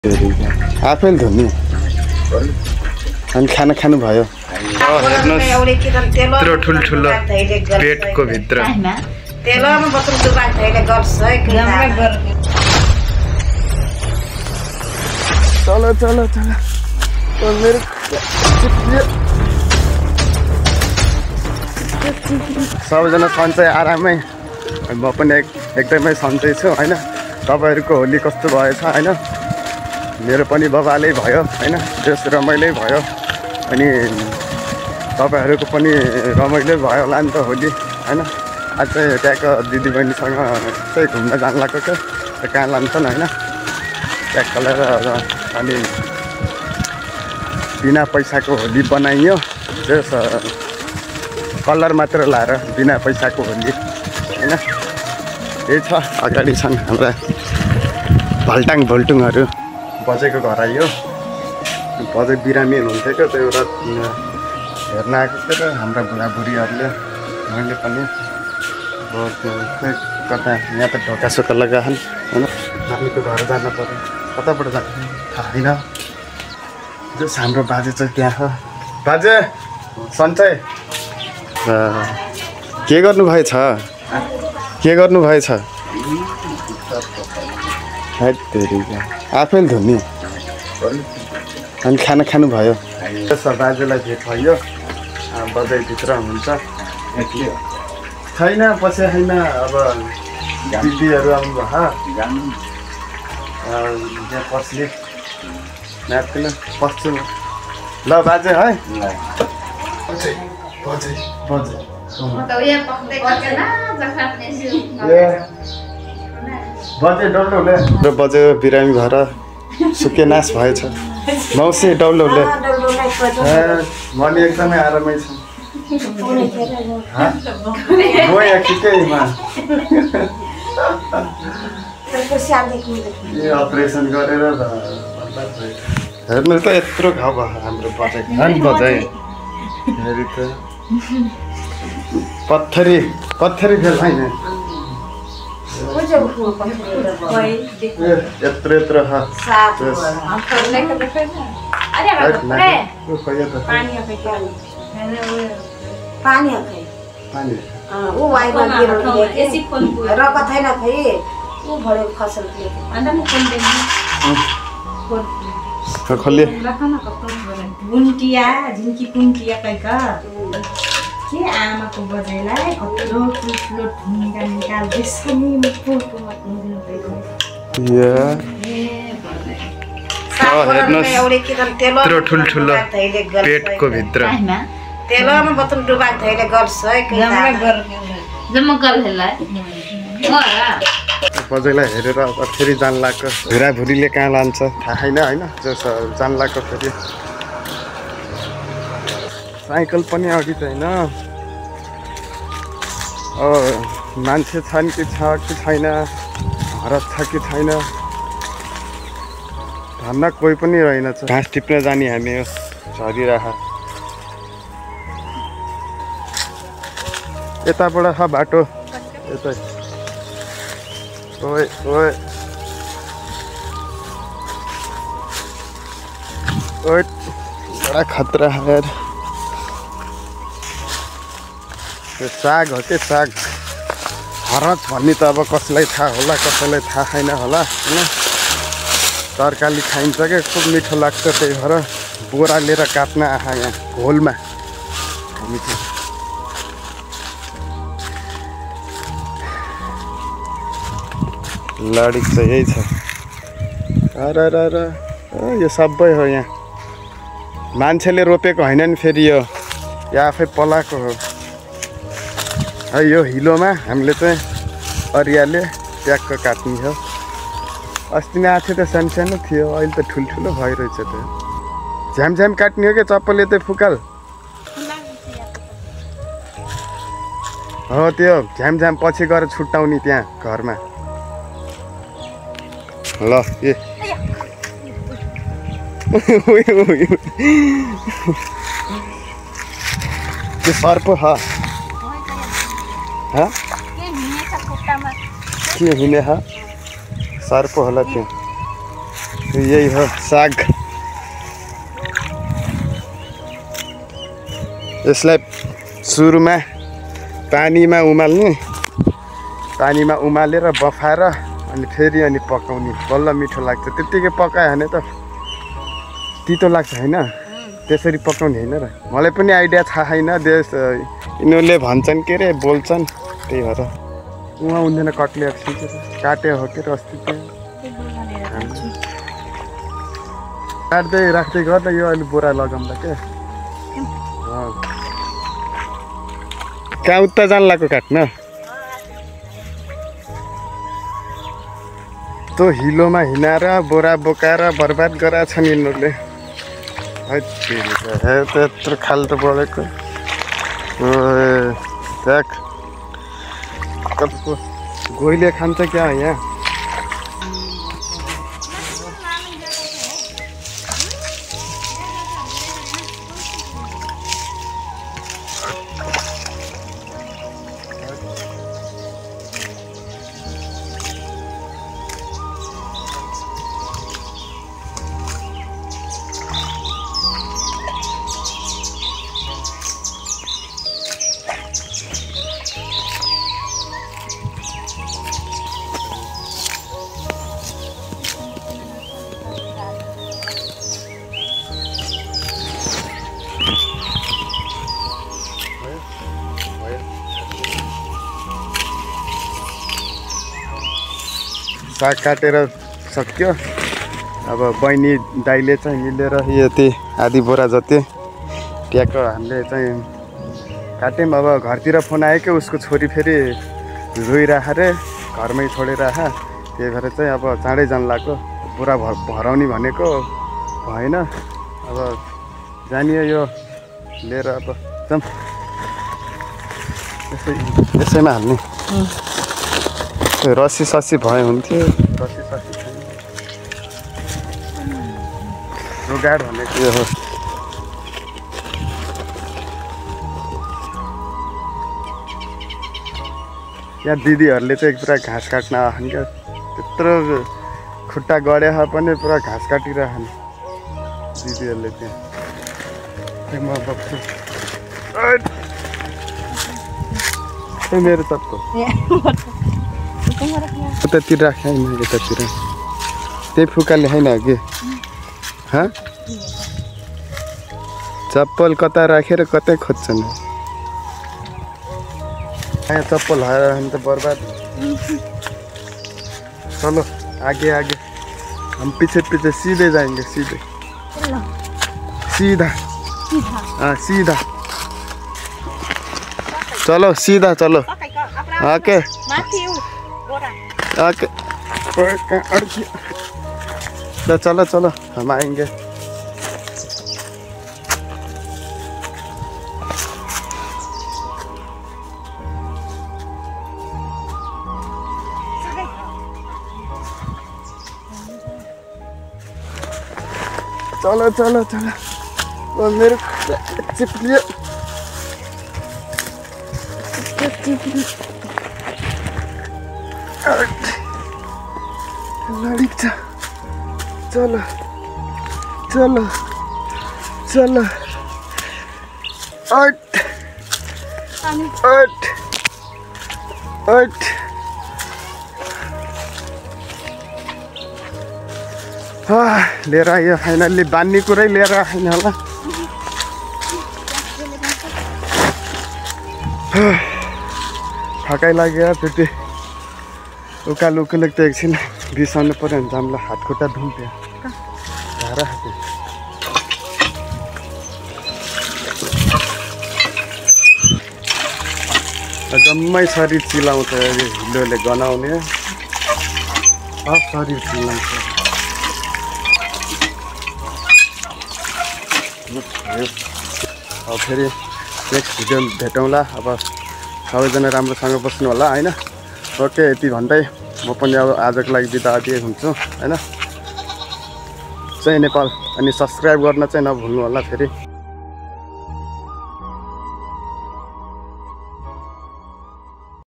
आफैले धुनी अनि खाना खानु भयो। हेर्नुहोस् यत्रो ठुल्ठुलो पेटको भित्र चलो चलो चलो मेरो सबैजना सन्चै आरामै म पनि एकदमै सन्चै छु हैन। तपाईहरुको होली कस्तो भएछ हैन? मेरो पनि बबाले भयो हैन, बेस रमाइलो भयो अनि तपाईहरुको पनि रमाइलो भयो होला नि त होली हैन। आज चाहिँ ट्याक्क दिदीबहिनीसँग चाहिँ घुम्न जान लाग्यो के कहाँ लान्छन् हैन। ट्याक्क लिएर अनि बिना पैसाको होली बनाइयो, जस कलर मात्र लाएर बिना पैसाको होली हैन। यही छ, अगाडि छन् हाम्रा भल्टाङ भोल्टुङहरू। बजेको घर आयो, बजे बिरामी हुनुहुन्थ्यो क्या, त्यो एउटा हेर्न आएको थियो र हाम्रा बुढाबुढीहरूले। मैले पनि कता यहाँ त ढोकासोका लगाएछन् होइन। नानीको घर जान पर्यो, कताबाट जानु थाहा छैन। जस हाम्रो बाजे चाहिँ त्यहाँ छ। बाजे सन्चै के गर्नुभएछ? के गर्नुभएछ? आफैले धुनी अनि खाना खानु भयो। बाजेलाई भेट भयो, बजाइभित्र हुन्छ छैन, पछि छैन। अब दिदीहरू आउनु भयो, यहाँ पस्ने नाप्किन पस्छु म। ल बाजे है, बजे डल्लोले बजे बिरामी भएर सुके नाश भएछ। मौसी डल्लोले मैले एकदमै आरामै छु। गयो ठिकैमा अपरेसन गरेर हेर्नु त यत्रो घाउ भयो हाम्रो बजाइ बजाइ हेरि त पत्थरी पत्थरी फेल होइन यत्रो यत्रो खोलिए के आमाको बजाइलाई कत्रो ठुलो ढुङ्गा निकाल्दैछ नि मुखको मत्नु यत्रो ठुल्ठुलो पेटको भित्र तेलमा बतन डुबाक धैले गर्छ बजाइलाई हेरेर अब फेरि जान लाग्यो। भुराभुरीले कहाँ लान्छ थाहा छैन होइन। जस जान लाग्यो फेरि साइकल पनि अघि त होइन। मान्छे छन् कि छ कि छैन, घर छ कि छैन भन्न कोही पनि रहेनछ। घाँस टिप्न जाने हामी झरिरह यताबाट छ बाटो यतै। ओए ओए ओए बडा खतरा है यार। साग हो के साग हरच भन्ने त अब कसैलाई थाहा होला, कसैलाई थाहा छैन होला होइन। तरकारी खाइन्छ क्या, खुब मिठो लाग्छ। त्यही भएर बोरा लिएर काट्न आँखा यहाँ घोलमा मिठो। लडिक चाहिँ यही छ। यो सबै हो यहाँ, मान्छेले रोपेको होइन नि फेरि यो आफै पलाएको हो। यो हिलोमा हामीले चाहिँ अरियाले ट्याक्क काट्ने हो। अस्ति नै आएको थियो त सानो सानो थियो, अहिले त ठुल्ठुलो भइरहेछ। त्यो झ्यामझ्याम काट्ने हो क्या चप्पलले त फुकाल हो। त्यो झ्यामझ्याम पछि गएर छुट्टाउने त्यहाँ घरमा। ल ए त्यो सर्प के हिँडे सर्प होला त्यो। यही हो साग। यसलाई सुरुमा पानीमा उमालेर बफाएर अनि फेरि अनि पकाउने बल्ल मिठो लाग्छ। त्यत्तिकै पकायो भने त तितो लाग्छ होइन, त्यसरी पकाउने होइन र। मलाई पनि आइडिया थाहा छैन, यिनीहरूले भन्छन् के अरे बोल्छन्, त्यही भएर उहाँ हुँदैन। कटले काट्यो हो के अस्ति काट्दै राख्दै गर्दा यो अहिले बोरा लगाउँदा क्या कहाँ उता जान लाग्यो काट्न। त्यो हिलोमा हिँडाएर बोरा बोकाएर बर्बाद गराएको छन् यिनीहरूले। त्यत्रो खाल्टो बढेको कतिको गोइले खान्छ क्या यहाँ। साग काटेर सक्यो। अब बहिनी दाइले चाहिँ मिलेर यति आधी बोरा जति ट्याक्क हामीले चाहिँ काट्यौँ। अब घरतिर फोन आयो कि उसको छोरी फेरि रोइराख रे, घरमै छोडेर आहा, त्यही भएर चाहिँ अब चाँडै जान लाग्यो। बोरा भराउने भनेको भएन, अब जानियो यो लिएर अब जाऊँ। यसैमा हाल्ने रस्सी सस्सी भए हुन्थ्यो, रस्सी सस्सी छैन। जोगाड भनेको यो हो। यहाँ दिदीहरूले चाहिँ पुरा घाँस काट्न आएछन् क्या, त्यत्रो खुट्टा गड्या पनि पुरा घाँस काटिरहन् दिदीहरूले त्यहाँ। म बग्छु मेरो चप्पल उतातिर राखेँ होइन, यतातिर त्यही फुकाले होइन कि चप्पल कता राखेर कतै खोज्छन्। यहाँ चप्पल हरायो भने त बर्बाद। चलो आगे आगे, हम पीछे पीछे सीधे जाएंगे, सीधे सीधा सीधा चलो, सीधा चलो। ओके ओके चलो चलो हम आएंगे। चलो चलो चलो, वो मेरे चिप लिया। चलो चलो चलो, आठ आठ आठ। लिएर आयो फाइनल्ली, बान्ने कुरै लिएर आएन होला। थकाइ लाग्यो फेरि उकालो उकालो त एकछिन बिसाउनु पऱ्यो भने जामलाई हात खुट्टा धुम्थ्यो झारा खाँथ्यो। जम्मै शरीर चिलाउँछ हिलोले गनाउने, सब शरीर चिलाउँछ। अब फेरि नेक्स्ट भिडियो भेटौँला। अब सबैजना राम्रोसँग बस्नु होला होइन। ओके, यति भन्दै म पनि अब आजको लागि बिदा दिएको हुन्छु होइन। जय नेपाल, अनि सब्सक्राइब गर्न चाहिँ नभुल्नु होला फेरि।